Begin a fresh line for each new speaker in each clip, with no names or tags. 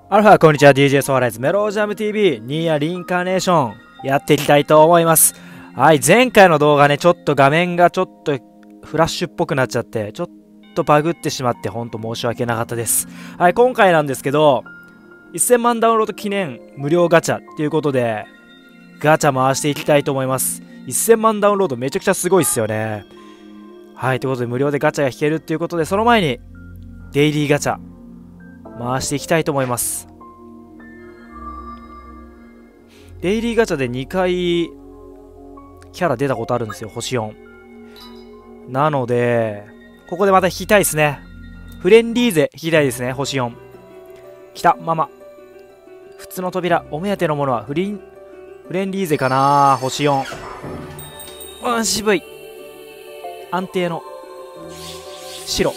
アルファこんにちは。 DJ ソアライズメロージャム TV ニーヤリンカーネーションやっていきたいと思います。はい、前回の動画ね、ちょっと画面がちょっとフラッシュっぽくなっちゃってちょっとバグってしまって本当申し訳なかったです。はい、今回なんですけど1000万ダウンロード記念無料ガチャっていうことでガチャ回していきたいと思います。1000万ダウンロードめちゃくちゃすごいっすよね。はい、ということで無料でガチャが引けるっていうことで、その前にデイリーガチャ回していきたいと思います。デイリーガチャで2回キャラ出たことあるんですよ、星4。なのでここでまた引きたいですね。フレンリーゼ引きたいですね。星4きた。ママ普通の扉、お目当てのものはフレンリーゼかな。星4、渋い。安定の白。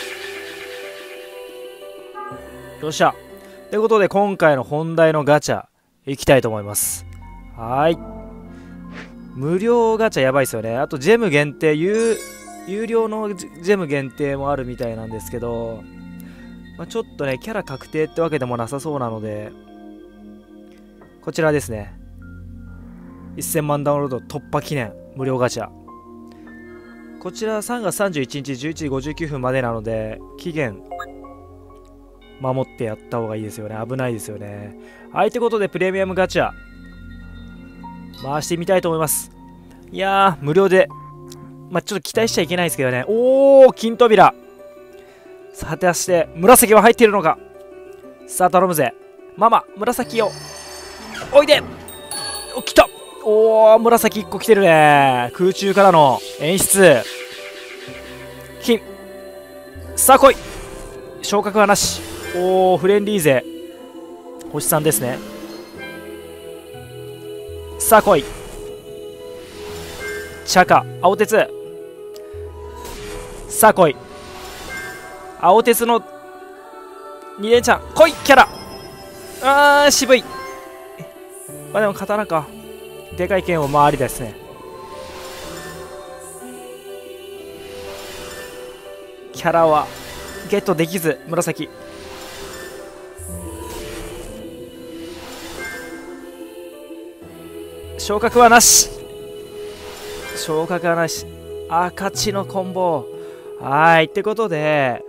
よっしゃ。ということで今回の本題のガチャいきたいと思います。はい、無料ガチャやばいですよね。あとジェム限定、有料のジェム限定もあるみたいなんですけど、ちょっとねキャラ確定ってわけでもなさそうなので、こちらですね、1000万ダウンロード突破記念無料ガチャ。こちら3月31日11時59分までなので期限守ってやった方がいいですよね。危ないですよね。はい、ということでプレミアムガチャ回してみたいと思います。いやー、無料でちょっと期待しちゃいけないですけどね。おー、金扉。さて、果たして紫は入っているのか。さあ頼むぜママ、紫よおいで。お、来た。おー、紫1個来てるね。空中からの演出。金。さあ来い。昇格はなし。おー、フレンリーゼ星3ですね。さあ来い。チャカ、青鉄。さあ来い。青鉄の2連チャン来い。キャラ渋い。でも刀か。でかい剣を回りですね。キャラはゲットできず、紫。昇格はなし。昇格はなし。赤血のコンボ。はい、ってことで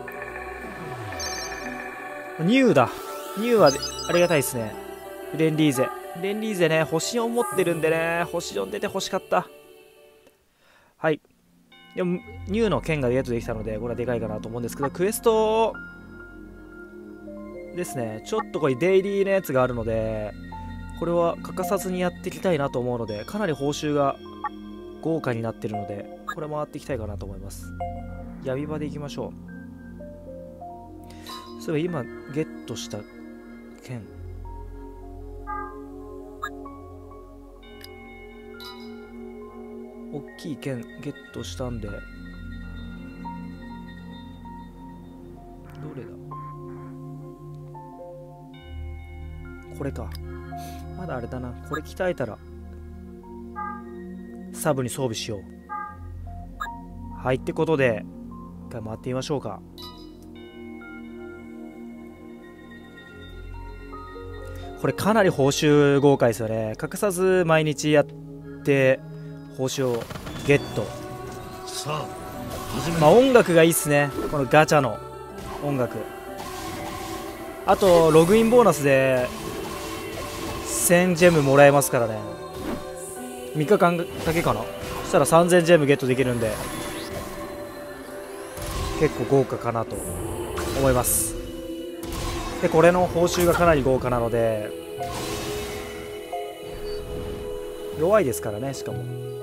ニューだ。ニューはありがたいですね。フレンリーゼ。フレンリーゼね、星4持ってるんでね、星4出て欲しかった。はい、でもニューの剣がゲットできたのでこれはでかいかなと思うんですけど、クエストですね、ちょっとこれデイリーのやつがあるのでこれは欠かさずにやっていきたいなと思うので、かなり報酬が豪華になってるのでこれ回っていきたいかなと思います。闇場でいきましょう。そういえば今ゲットした剣、大きい剣ゲットしたんで、どれだ、これか。まだあれだな、これ鍛えたらサブに装備しよう。はい、ってことで一回回ってみましょうか。これかなり報酬豪華ですよね。欠かさず毎日やって報酬をゲット。音楽がいいっすね、このガチャの音楽。あとログインボーナスで1000ジェムもらえますからね。3日間だけかな。そしたら3000ジェムゲットできるんで結構豪華かなと思います。でこれの報酬がかなり豪華なので、弱いですからね。しかも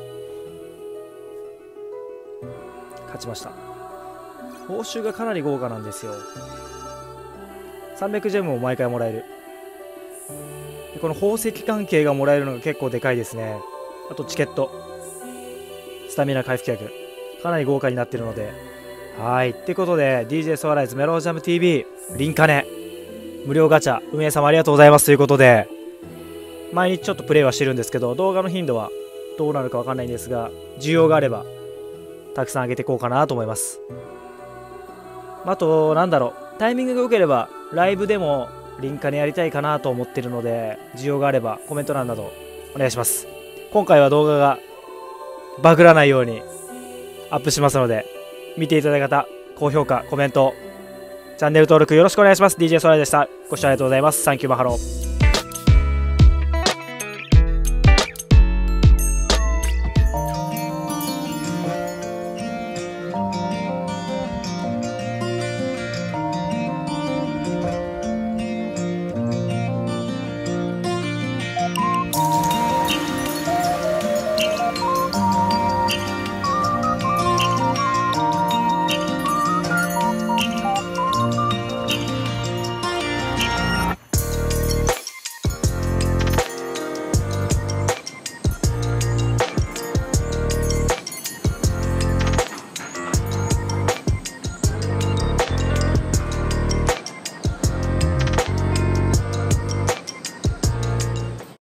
勝ちました。報酬がかなり豪華なんですよ。300ジェムを毎回もらえる。でこの宝石関係がもらえるのが結構でかいですね。あとチケット、スタミナ回復薬かなり豪華になってるので。はい、ってことで DJ ソアライズメロージャム TV リンカネ無料ガチャ運営様ありがとうございますということで、毎日ちょっとプレイはしてるんですけど動画の頻度はどうなるかわかんないんですが、需要があればたくさん上げていこうかなと思います。あとなんだろう、タイミングが良ければライブでもリンカネやりたいかなと思ってるので、需要があればコメント欄などお願いします。今回は動画がバグらないようにアップしますので、見ていただいた方、高評価、コメント、チャンネル登録よろしくお願いします。DJ ソライでした。ご視聴ありがとうございます。サンキューマハロー。